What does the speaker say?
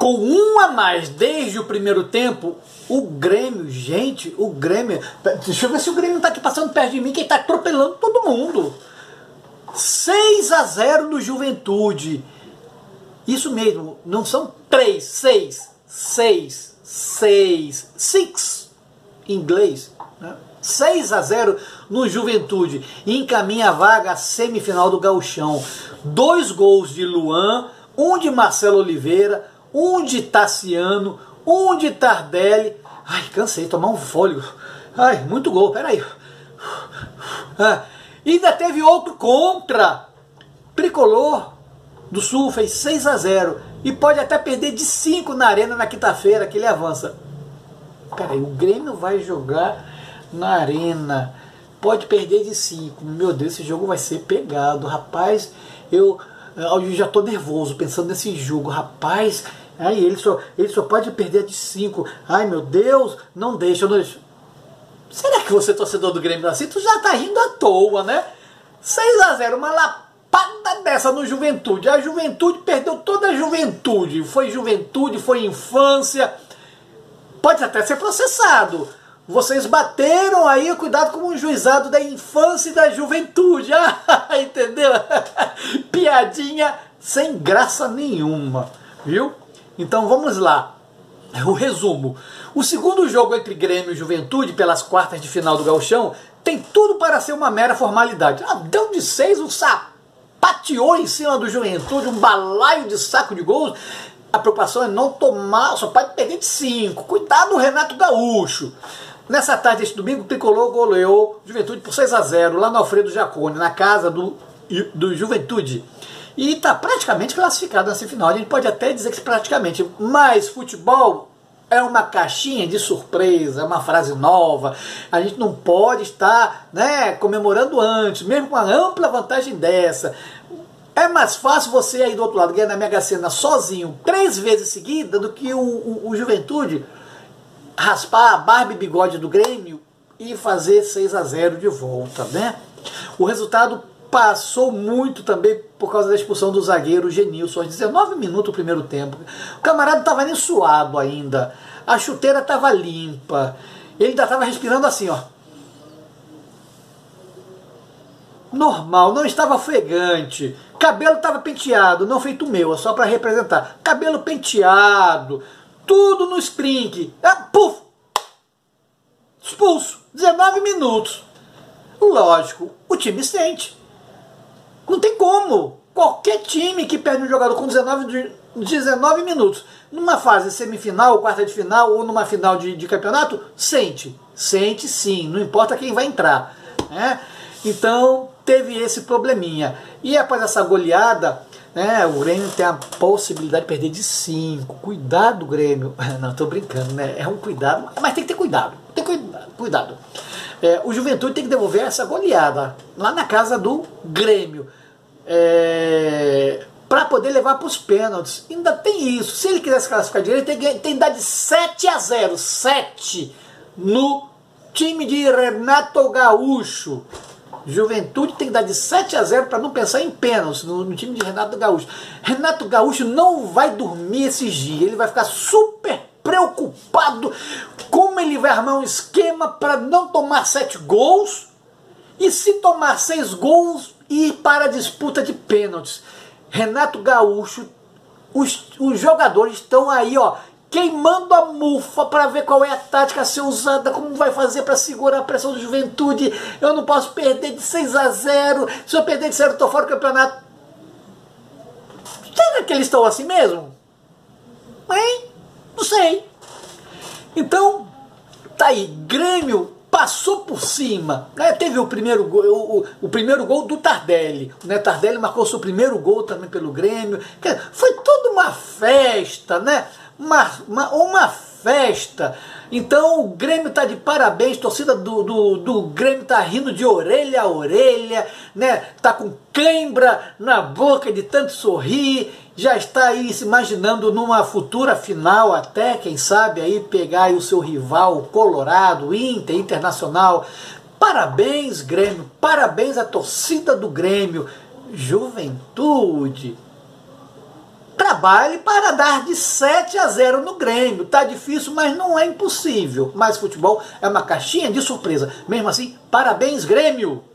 com um a mais desde o primeiro tempo, o Grêmio, gente, o Grêmio... Deixa eu ver se o Grêmio não tá aqui passando perto de mim, que ele tá atropelando todo mundo. 6-0 no Juventude. Isso mesmo, não são 3, 6 em inglês, né? 6-0 no Juventude. Encaminha a vaga à semifinal do Gauchão. 2 gols de Luan, um de Marcelo Oliveira, um de Tassiano, um de Tardelli. Ai, cansei, tomar um fôlego. Ai, muito gol, peraí. E ainda teve outro contra. Tricolor do Sul fez 6-0 e pode até perder de 5 na Arena na quinta-feira, que ele avança. Peraí, o Grêmio vai jogar na Arena, pode perder de 5. Meu Deus, esse jogo vai ser pegado, rapaz. Eu já tô nervoso pensando nesse jogo, rapaz. Aí ele só pode perder de 5. Ai, meu Deus, não deixa. Será que você, torcedor do Grêmio, assim, tu já tá rindo à toa, né? 6-0, uma lapada dessa no Juventude. A Juventude perdeu toda a juventude. Foi infância. Pode até ser processado. Vocês bateram aí, cuidado com o juizado da infância e da juventude. Entendeu? Piadinha sem graça nenhuma, viu? Então vamos lá. O resumo. O segundo jogo entre Grêmio e Juventude, pelas quartas de final do Gauchão, tem tudo para ser uma mera formalidade. Deu de 6, um sapateou em cima do Juventude, um balaio de saco de gols. A preocupação é não tomar, só pode perder de 5. Cuidado, Renato Gaúcho. Nessa tarde, este domingo, o Tricolor goleou Juventude por 6-0, lá no Alfredo Jaconi, na casa do Juventude. E está praticamente classificado nessa final. A gente pode até dizer que praticamente, mas futebol é uma caixinha de surpresa, é uma frase nova. A gente não pode estar, né, comemorando antes, mesmo com uma ampla vantagem dessa. É mais fácil você aí do outro lado ganhar na Mega Sena sozinho 3 vezes seguida do que o Juventude raspar a barba e bigode do Grêmio e fazer 6-0 de volta, né? O resultado passou muito também por causa da expulsão do zagueiro Genilson, aos 19 minutos do primeiro tempo. O camarada estava nem suado ainda, a chuteira estava limpa, ele ainda estava respirando assim, ó. Normal, não estava ofegante, cabelo estava penteado, não feito o meu, é só para representar. Cabelo penteado, tudo no sprint, puf, expulso, 19 minutos. Lógico, o time sente. Não tem como. Qualquer time que perde um jogador com 19 minutos, numa fase semifinal, quarta de final ou numa final de campeonato, sente. Sente sim, não importa quem vai entrar, né? Então teve esse probleminha. E após essa goleada, né, o Grêmio tem a possibilidade de perder de 5. Cuidado, Grêmio. Não, tô brincando, né? É um cuidado, mas tem que ter cuidado. Tem cuidado. O Juventude tem que devolver essa goleada lá na casa do Grêmio. Para poder levar para os pênaltis. Ainda tem isso. Se ele quiser se classificar direito, tem que dar de 7-0. 7 no time de Renato Gaúcho. Juventude tem que dar de 7-0 para não pensar em pênaltis no time de Renato Gaúcho. Renato Gaúcho não vai dormir esses dias. Ele vai ficar super preocupado como ele vai armar um esquema para não tomar 7 gols e se tomar 6 gols ir para a disputa de pênaltis. Renato Gaúcho, os jogadores estão aí, ó, queimando a mufa para ver qual é a tática a ser usada, como vai fazer para segurar a pressão do Juventude. Eu não posso perder de 6-0, se eu perder de 0 eu estou fora do campeonato. Será que eles estão assim mesmo? Hein? Não sei. Então, tá aí, Grêmio passou por cima, né? Teve o primeiro gol do Tardelli, né? Tardelli marcou seu primeiro gol também pelo Grêmio. Foi toda uma festa, né? Uma festa. Então o Grêmio está de parabéns, a torcida do Grêmio está rindo de orelha a orelha, né? Tá com cãibra na boca de tanto sorrir, já está aí se imaginando numa futura final até, quem sabe, aí pegar aí o seu rival Colorado, Internacional. Parabéns, Grêmio, parabéns à torcida do Grêmio. Juventude, trabalhe para dar de 7-0 no Grêmio. Tá difícil, mas não é impossível. Mas futebol é uma caixinha de surpresa. Mesmo assim, parabéns, Grêmio!